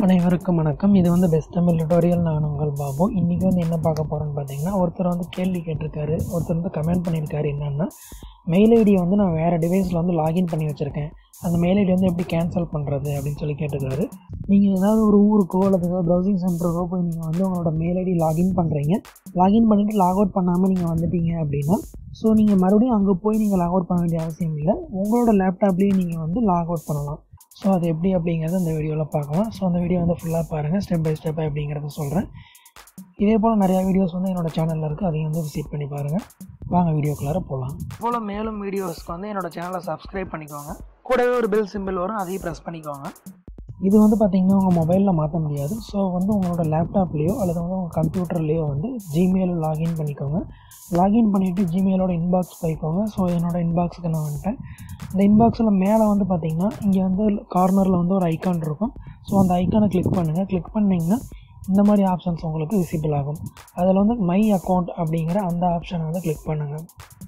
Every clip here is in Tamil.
அனைவருக்கும் வணக்கம். இது வந்து பெஸ்ட் தமிழ் டுட்டோரியல். நான் உங்கள் பாபு. இன்றைக்கி வந்து என்ன பார்க்க போகிறேன்னு பார்த்தீங்கன்னா, ஒருத்தர் வந்து கேள்வி கேட்டிருக்காரு. ஒருத்தர் வந்து கமெண்ட் பண்ணியிருக்காரு. என்னென்னா, மெயில் ஐடியை வந்து நான் வேறு டிவைஸில் வந்து லாகின் பண்ணி வச்சுருக்கேன், அந்த மெயில் ஐடி வந்து எப்படி கேன்சல் பண்ணுறது அப்படின்னு சொல்லி கேட்டிருக்காரு. நீங்கள் ஏதாவது ஒரு ஊருக்கோ அல்லது ஏதாவது ப்ரௌசிங் சென்டருக்கோ போய் நீங்கள் வந்து உங்களோட மெயில் ஐடி லாகின் பண்ணுறீங்க. லாகின் பண்ணிவிட்டு லாக் அவுட் பண்ணாமல் நீங்கள் வந்துட்டீங்க அப்படின்னா, ஸோ நீங்கள் மறுபடியும் அங்கே போய் நீங்கள் லாக் அவுட் பண்ண வேண்டிய அவசியம் இல்லை. உங்களோட லேப்டாப்லேயே நீங்கள் வந்து லாக் அவுட் பண்ணலாம். ஸோ அது எப்படி அப்படிங்கிறத இந்த வீடியோவில் பார்க்கலாம். ஸோ அந்த வீடியோ வந்து ஃபுல்லாக பாருங்கள், ஸ்டெப் பை ஸ்டெப்பாக எப்படிங்கிறத சொல்கிறேன். இதே போல் நிறையா வீடியோஸ் வந்து என்னோடய சேனலில் இருக்குது, அதையும் வந்து விசிட் பண்ணி பாருங்கள். வாங்க வீடியோக்குள்ளார போகலாம். போல் மேலும் வீடியோஸ்க்கு வந்து என்னோடய சேனலை சப்ஸ்கிரைப் பண்ணிக்கோங்க. கூடவே ஒரு பெல் சிம்பிள் வரும், அதையும் ப்ரெஸ் பண்ணிக்கோங்க. இது வந்து பார்த்திங்கன்னா உங்கள் மொபைலில் மாற்ற முடியாது. ஸோ வந்து உங்களோட லேப்டாப்லேயோ அல்லது வந்து உங்கள் கம்ப்யூட்டர்லேயோ வந்து ஜிமெயில் லாகின் பண்ணிக்கோங்க. லாகின் பண்ணிவிட்டு ஜிமெயிலோட இன்பாக்ஸ் போய்க்கோங்க. ஸோ என்னோடய இன்பாக்ஸுக்கு நான் வந்துட்டேன். இந்த இன்பாக்ஸில் மேலே வந்து பார்த்திங்கன்னா இங்கே வந்து கார்னரில் வந்து ஒரு ஐக்கான் இருக்கும். ஸோ அந்த ஐக்கானை கிளிக் பண்ணுங்கள். கிளிக் பண்ணிங்கன்னா இந்த மாதிரி ஆப்ஷன்ஸ் உங்களுக்கு விசிபிள் ஆகும். அதில் வந்து மை அக்கௌண்ட் அப்படிங்கிற அந்த ஆப்ஷனை வந்து கிளிக் பண்ணுங்கள்.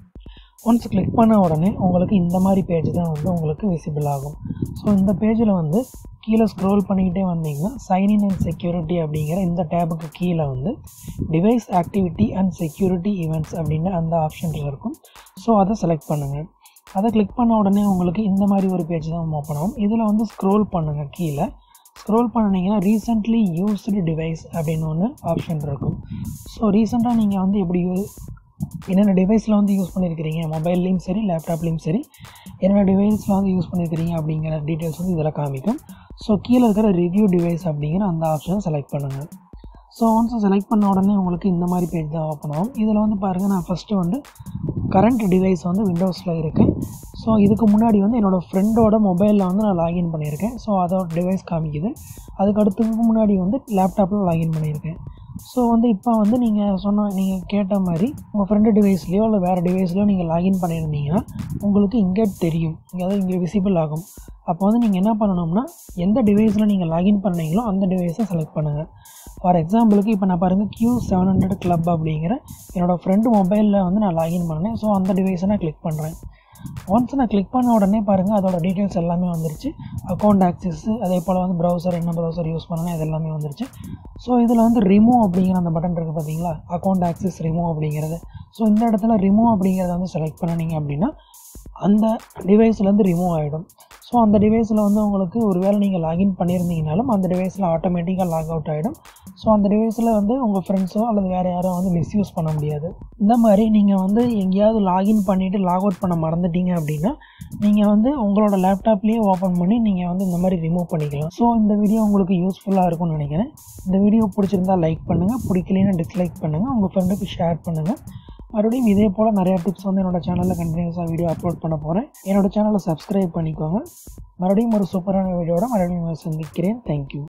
ஒன்ஸ் கிளிக் பண்ண உடனே உங்களுக்கு இந்த மாதிரி பேஜ் தான் வந்து உங்களுக்கு விசிபிள் ஆகும். ஸோ இந்த பேஜில் வந்து கீழே ஸ்க்ரோல் பண்ணிக்கிட்டே வந்தீங்கன்னா சைன்இன் அண்ட் செக்யூரிட்டி அப்படிங்கிற இந்த டேபுக்கு கீழே வந்து device activity and security events அப்படின்னு அந்த ஆப்ஷன்ஸ் இருக்கும். ஸோ அதை செலக்ட் பண்ணுங்கள். அதை கிளிக் பண்ண உடனே உங்களுக்கு இந்த மாதிரி ஒரு பேஜ் தான் ஓப்பன் ஆகும். இதில் வந்து ஸ்க்ரோல் பண்ணுங்கள். கீழே ஸ்க்ரோல் பண்ணிங்கன்னா ரீசெண்ட்லி யூஸ்டு டிவைஸ் அப்படின்னு ஒன்று ஆப்ஷன் இருக்கும். ஸோ ரீசெண்டாக நீங்கள் வந்து எப்படி என்னென்ன டிவைஸில் வந்து யூஸ் பண்ணியிருக்கிறீங்க, மொபைல்லையும் சரி லேப்டாப்லேயும் சரி என்னென்ன டிவைஸில் வந்து யூஸ் பண்ணியிருக்கிறீங்க அப்படிங்கிற டீட்டெயில்ஸ் வந்து இதில் காமிக்கும். ஸோ கீழே இருக்கிற ரிவ்யூ டிவைஸ் அப்படிங்கிற அந்த ஆப்ஷனை செலக்ட் பண்ணுங்கள். ஸோ ஒன்ஸ் செலக்ட் பண்ண உடனே உங்களுக்கு இந்த மாதிரி பேஜ் தான் ஓப்பன் ஆகும். இதில் வந்து பாருங்கள், நான் ஃபஸ்ட்டு வந்து கரண்ட் டிவைஸ் வந்து விண்டோஸில் இருக்கேன். ஸோ இதுக்கு முன்னாடி வந்து என்னோடய ஃப்ரெண்டோட மொபைலில் வந்து நான் லாகின் பண்ணியிருக்கேன். ஸோ அதோட டிவைஸ் காமிக்குது. அதுக்கு அடுத்ததுக்கு முன்னாடி வந்து லேப்டாப்பில் லாகின் பண்ணியிருக்கேன். ஸோ வந்து இப்போ வந்து நீங்கள் கேட்ட மாதிரி உங்கள் ஃப்ரெண்டு டிவைஸ்லையோ இல்லை வேறு டிவைஸ்லையோ நீங்கள் லாகின் பண்ணியிருந்தீங்கன்னா உங்களுக்கு இங்கே தெரியும், இங்கே விசிபிள் ஆகும். அப்போ வந்து நீங்கள் என்ன பண்ணணும்னா, எந்த டிவைஸில் நீங்கள் லாகின் பண்ணீங்களோ அந்த டிவைஸை செலக்ட் பண்ணுங்கள். ஃபார் எக்ஸாம்பிளுக்கு இப்போ நான் பாருங்கள் Q700 கிளப் அப்படிங்கிற என்னோடய ஃப்ரெண்டு மொபைலில் வந்து நான் லாகின் பண்ணேன். ஸோ அந்த டிவைஸை நான் கிளிக் பண்ணுறேன். ஒன்ஸ் நான் கிளிக் பண்ண உடனே பாருங்கள், அதோட டீட்டெயில்ஸ் எல்லாமே வந்துருச்சு. அக்கௌண்ட் ஆக்சஸ், அதே போல் வந்து ப்ரௌசர், என்ன ப்ரௌசர் யூஸ் பண்ணணும், இது எல்லாமே வந்துருச்சு. ஸோ இதில் வந்து ரிமூவ் அப்படிங்கிற அந்த பட்டன் இருக்குது பார்த்தீங்களா, அக்கௌண்ட் ஆக்சஸ் ரிமூவ் அப்படிங்கிறது. ஸோ இந்த இடத்துல ரிமூவ் அப்படிங்கிறத வந்து செலக்ட் பண்ணிங்க அப்படின்னா அந்த டிவைஸ்லேருந்து ரிமூவ் ஆகிடும். ஸோ அந்த டிவைஸில் வந்து உங்களுக்கு ஒரு வேளை நீங்கள் லாகின் பண்ணியிருந்தீங்கனாலும் அந்த டிவைஸில் ஆட்டோமேட்டிக்காக லாக் அவுட் ஆகிடும். ஸோ அந்த டிவைஸில் வந்து உங்கள் ஃப்ரெண்ட்ஸோ அல்லது வேறு யாரோ வந்து மிஸ்யூஸ் பண்ண முடியாது. இந்த மாதிரி நீங்கள் வந்து எங்கேயாவது லாகின் பண்ணிவிட்டு லாக் அவுட் பண்ண மறந்துட்டீங்க அப்படின்னா நீங்கள் வந்து உங்களோட லேப்டாப்லேயே ஓப்பன் பண்ணி நீங்கள் வந்து இந்த மாதிரி ரிமூவ் பண்ணிக்கலாம். ஸோ இந்த வீடியோ உங்களுக்கு யூஸ்ஃபுல்லாக இருக்கும்னு நினைக்கிறேன். இந்த வீடியோ பிடிச்சிருந்தால் லைக் பண்ணுங்கள், பிடிக்கலன்னு டிஸ்லைக் பண்ணுங்கள், உங்கள் ஃப்ரெண்டுக்கு ஷேர் பண்ணுங்கள். மறுபடியும் இதே போல் நிறையா டிப்ஸ் வந்து என்னோடய சேனலில் கண்டினியூஸாக வீடியோ அப்லோட் பண்ண போகிறேன். என்னோடய சேனலை சப்ஸ்கிரைப் பண்ணிக்கோங்க. மறுபடியும் ஒரு சூப்பரான வீடியோட மறுபடியும் சந்திக்கிறேன். தேங்க்யூ.